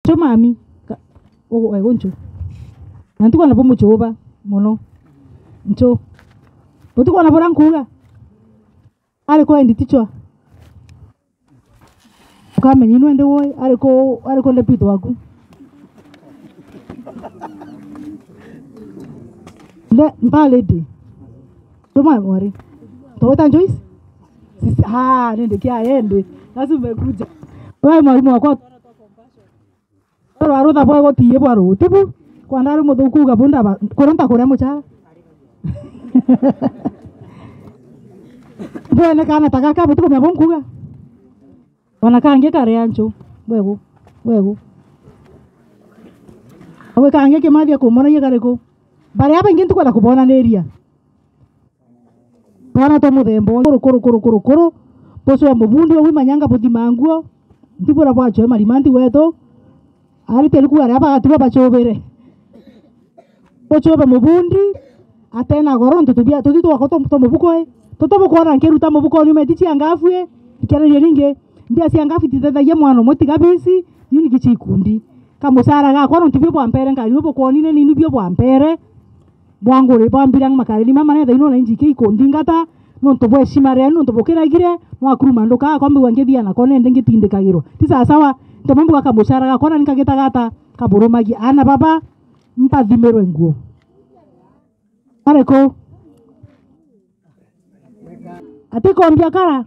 ncho mami ego ncho nanti kwa napo muchoba mono ncho buti kwa napora nkuga ariko endi tichwa ukamenye nwende woi ariko ndepito waku nde mbalede toma mwari taweta Joyce sisi nende kia ende lazima umekuja wewe mwalimu wako arotha bwa gotiye bwa rutibu kwa ndaru muthuku gabunda kuranta kuria mucha bwana kana takaka butuko mya bonkuga wana kange kare ancho wego awe kange ke madia ko mona yegare ko bare aba ngintu kwenda kubona neria bana to muthembo kuru poso mubundi we manyanga buthimanguo ndibura bwacho marimanti weto ari teluku ari aba atiba bachobere pochoba mubundi atena goronto tubia tutito akoto mubuko toto bukora nkeruta mubuko ni medichi angafue ikere ninge ndia siangafi tithetha ye mwana moti kabisi yuni gichikundi kamusara ga kono tibyo bwa mpere ngari bwo konine ni nibyo bwa mpere bwangore bambirang makare ni mama netha ino na injike ikondi ngata no tobwe simare no tobokera gire no akuruma ndoka kwambe wangethia na kone ndenge tindikagiro tisa sawa tomambu kamusara ga kona nikagitagata kaburumagi ana baba mpathimero nguo areko atiko mbiakara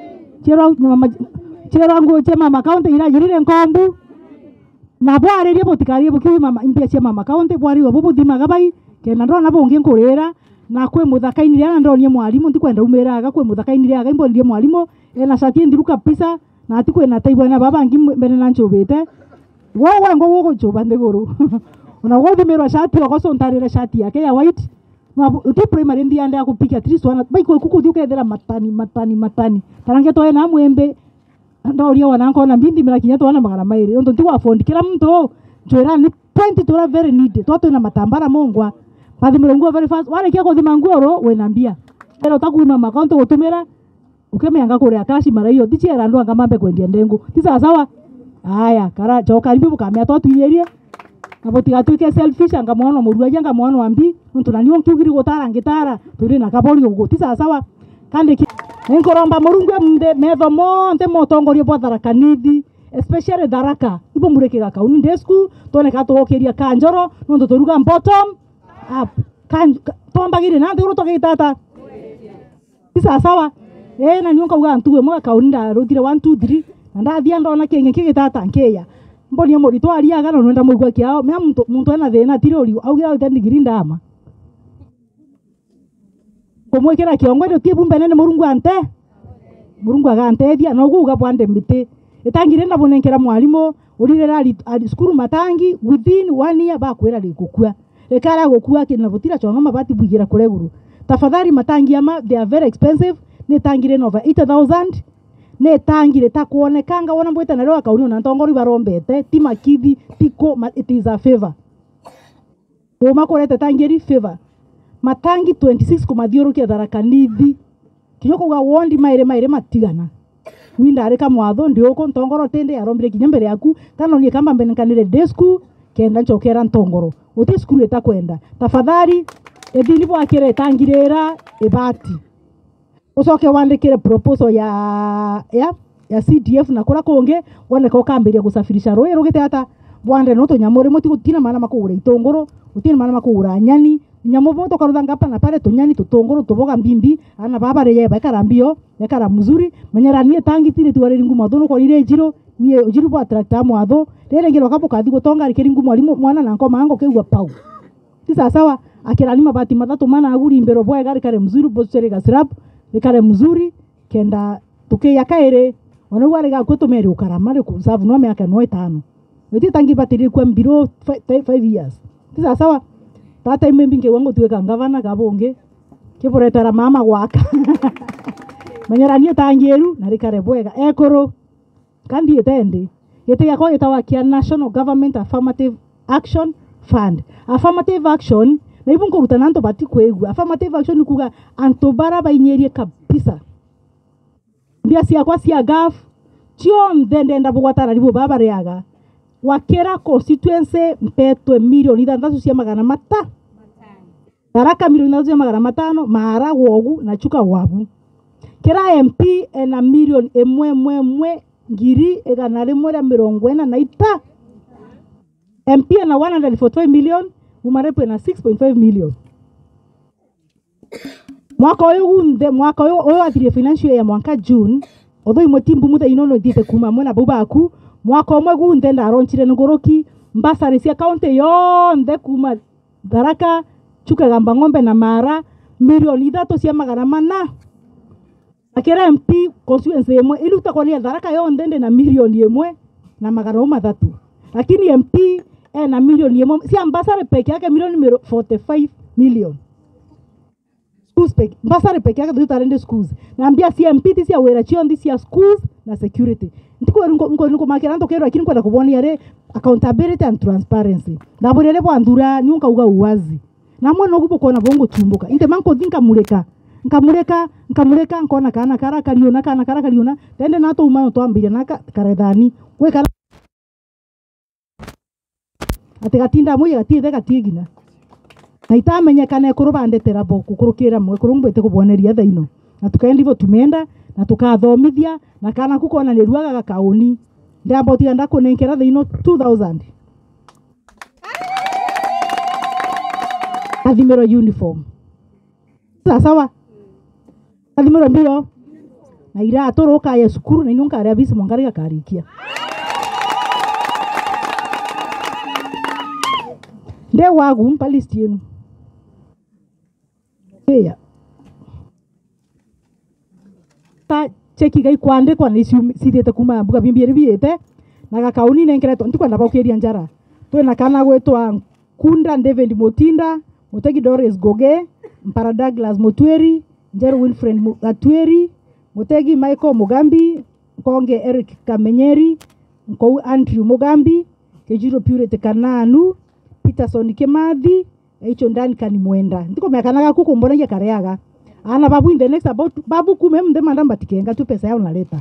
chero nguo chema makaunti ira yurire nkombu na bware rie botikari bukiwe mama impia chema makaunti bwari wo buthima gabai kena ndona bonge nkurira na kwe muthakaini ria ndonie mwalimu ndikwenda umeraga kwe muthakaini ria gaimbo ndie mwalimu ena shati ndiruka pisa na atikwe na taibwa na baba ngi mbene na nchobete wowe ngo choba ndeguru una gothimirwa shati wakoso ntarire shati yake ya white na uti primary ndi ande akupika at least wana bai ko kuku thiukethera matani tarange toe na mwembe ndoria wana nkona mbindi mira kinya twana magana mairi ndo ntiwa fondi kila mtu njora ni 20 tora very need toto na matambara mongwa pathimira nguo very fast wale kia kuthima nguo we nambia pero takuima makonto gutumira ukemianga kuria kashi mara hiyo tichera ndo angamambe kwendia ndengu tisa sawa haya kara choka ribu kamya to tuyerie nabotiga tuike selfish angamwana murua janga mwana wambi muntu nani onkugiri gutara ngitara turi na kabori ugutisa sawa kandi nkoromba murungu mde metho monte motongorio bwathara kanithi especially Tharaka ibo mureke ga kauni ndesku tone ka tohokeria kanjoro muntu turuga bottom up tombagire na nduru togitata tisa sawa na nyonka uga ntuwe mwa kauni nda rugire 1 2 3 ndathia ndona kenge kigitata nkeya mboni amurito ariaga no nda mugwa kiao me muntu ena thina tirori augira utendigiri ndama komwekera kiongo ndio tibumbe nene murungu agantethia no guga bwande mite itangire na bonenkera mwalimu urirera skuru matangi within 1 year bakwera rigukua rekara gukua kina butira chonga mabati bugira kureguru tafadhali matangi ama they are very expensive ne tangire over 8000 ne tangire takuonekanga wona mbweta na roa kauni na ntongori barombete timakithi tiko it is a favor Oma korete tangiri favor matangi 26 kumathiurukia Tharaka Nithi kiyoko ga wondi maire matigana winda areka mwatho ndioko ntongoro tende yarombire kinya mbere yaku kana ni kamba mbenkanire desku kenda nchokera ntongoro uti skuru etakwenda tafadhali edini bwakire tangirera ebati usoke wandikire proposal ya CDF na kura konge wone ko kambiria gusafirisha roe rugite hata bwande no to nyamore moti gutina mana makugura itongoro utina mana makugura nyani nyamo boto karudanga hapa na pale tunyani tutongoro tuboga mbimbi ana baba reye bakarambio yakara mzuri menyeranie tangi tire tuware nguma dono ko ire jiro niye ujiri bwa tractor mwatho rere ngiro kapo kathi gutonga rikiri ngumu alimu mwana na ngoma ango keugwa pau sisa sawa akirani mabati matatu mana aguri imbero bwa gari kare mzuri bosere gasrap ikare mzuri kenda tuke yakaere wanaware ga kwetomere ukaramare kusavu no miaka 5 eti tangi batiri kwa mbiro 5 years sisa sawa tata imembinge wangu tuweka ngavana gabonge kiboretara mama waka manyaranie tangeru narikare bwega ekoro kandi etende yete yako itawakia National Government Affirmative Action Fund affirmative action na ibunko rutananto bati kwegu affirmative action kuga antobara bainyerie kabisa ndia sia kwa sia gaf chio ndende ndabugwatara ribo baba reaga wakera constituency mpetwe milioni 6 cia magana mata Tharaka milioni 3 cia magana matano Mara wogu na Chuka wabu kera MP ena milioni 1 ngiri 140 MP ena 145 million Umarepo ena 6.5 million mwaka uyu athirie financial ya mwaka June otho imwe timbu muthe inono ithite kuma mwena bubaku mwaka umwe gunthe ndaronchire ngoroki mbasari cia county yonthe kuma Tharaka Chuka Gamba Ng'ombe na Mara milioni 3 cia magana mana akera MP constituency imwe iruta kwa ni Tharaka yonthe ndi na milioni 1 na magana 3 lakini MP na milioni 1 cia mbasari peke yake milioni 45 million schools peke mbasari peke yake tutarende schools naambia CMP cia wera chiondi cia schools na security niko makera ntokero lakini kwenda kubonia re accountability and transparency ndaburere bwandura ni ukauga uwazi na mwana gubo kona bongo tumbuka inte manko thinka mureka nkamureka nkona kana kariona tende nato umano twambire naka karethani we kana atigatinda moye gatithe gatigina na itamenyekana kurubandetera boku kurukira mwe kurumbete kuboneria thaino na tukaendi vo tumenda na tukathomithia na kana kukona ni ruaga gakauni ndambo tienda kunenkera thaino 2000 Adimero uniform sawa Adimero mbio na ira atoroka ya sukuru na inunka ya bisi mwangari gakarikia nde wagu mpalisti yenu yeah. Ta cheki gai kwande kwa ni sidete kuma mbuga bimbiere biete na gakauni nenkereto ndikwenda bakueria njara twena kana gwetwa Kunda David Motinda Mutegi Doris Goge Mpara Douglas Mutweri Njeru Wilfred Gatweri Mutegi Michael Mugambi Konge Eric Kamenyeri Nkou Andrew Mugambi Kejiro Purity Kananu Peterson Kimathi Eicho ndani kani mwenda ndiko mekanaga kukumbona ye kareaga ana babu in the next about babu kumem de mandamba tikenga tu pesa yao naleta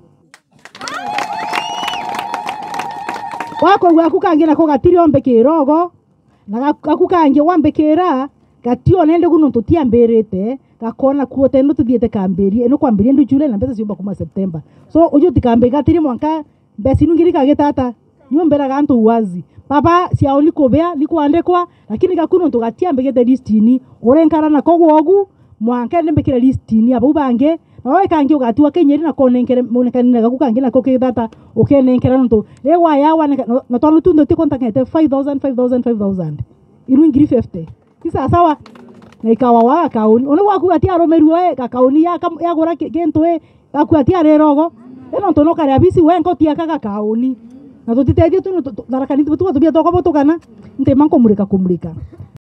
wako wakukangira ko gatiri ombe kirogo na gakukange wambekera gatio nende guno tutiamberete gakona kuote no tuthiete kamberi eno kwamberi ndu Jule na pesa ciumba kuma September so ujo tikambe gatiri mwanka mbesi nungirika getata nyombera gantu wazi baba cia oli kobea likuandekwa lakini gakuno tugatiambe gete listini orenkara na kogwogu mwanka ndembekira listini abo bange nawe kangi ugatiwa kenyeri na konenkere monekanina gakukange na kokethata okenenkera nto lewa yawa na tonu tundo tikontakete 5000 iru ngiri 50 kisa sawa na ikawa wa kauni ono wakugatia romeru kauni ya gora kento gakugatia rerogo eno ntono kare abisi wenko tiaka kauni na tutiteithio tu Tharaka ni tu tubia toko botokana nte manko kumulika